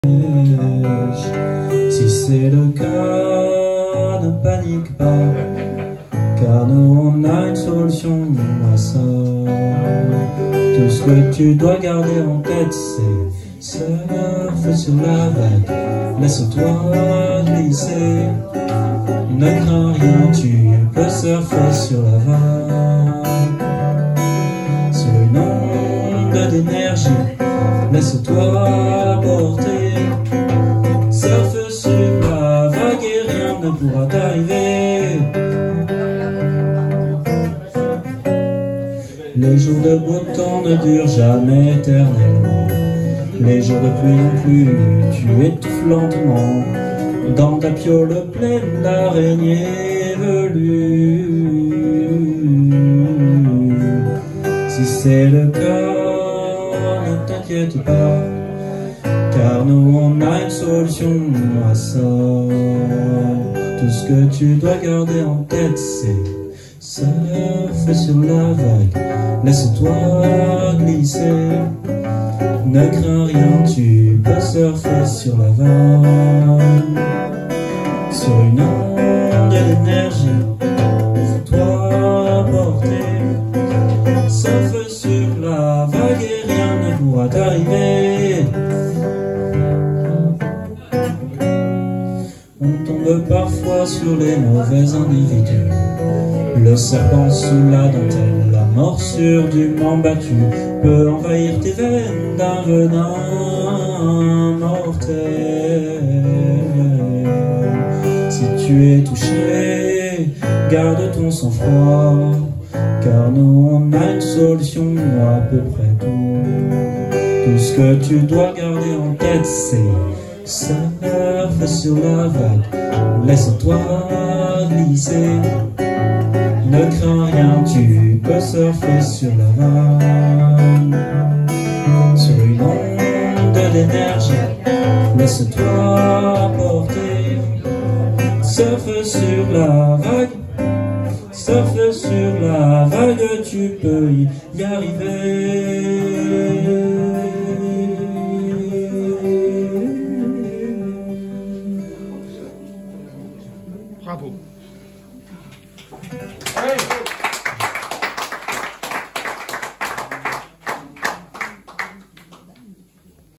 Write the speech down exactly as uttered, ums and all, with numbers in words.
Si c'est le cas, ne panique pas, car nous on a une solution à ça. Tout ce que tu dois garder en tête, c'est surfe sur la vague, laisse-toi glisser. Ne crains rien, tu peux surfer sur la vague. Sur une onde d'énergie, laisse-toi porter. Surfe sur la vague et rien ne pourra t'arriver. Les jours de beau temps ne durent jamais éternellement. Les jours de pluie non plus, tu étouffes lentement dans ta piole pleine d'araignées velues. Si c'est le cas, ne t'inquiète pas, car nous on a une solution à ça. Tout ce que tu dois garder en tête, c'est surfe sur la vague, laisse-toi glisser. Ne crains rien, tu peux surfer sur la vague. Sur une onde d'énergie, laisse-toi porter. Surfe sur la vague et rien ne pourra t'arriver. On tombe parfois sur les mauvais individus. Le serpent sous la dentelle, la morsure du m'embattu peut envahir tes veines d'un venin mortel. Si tu es touché, garde ton sang-froid, car nous on a une solution à peu près tout. Tout ce que tu dois garder en tête, c'est surfe sur la vague, laisse-toi glisser. Ne crains rien, tu peux surfer sur la vague. Sur une onde d'énergie, laisse-toi porter. Surfe sur la vague, surfe sur la vague, tu peux y arriver. Bravo. Hey.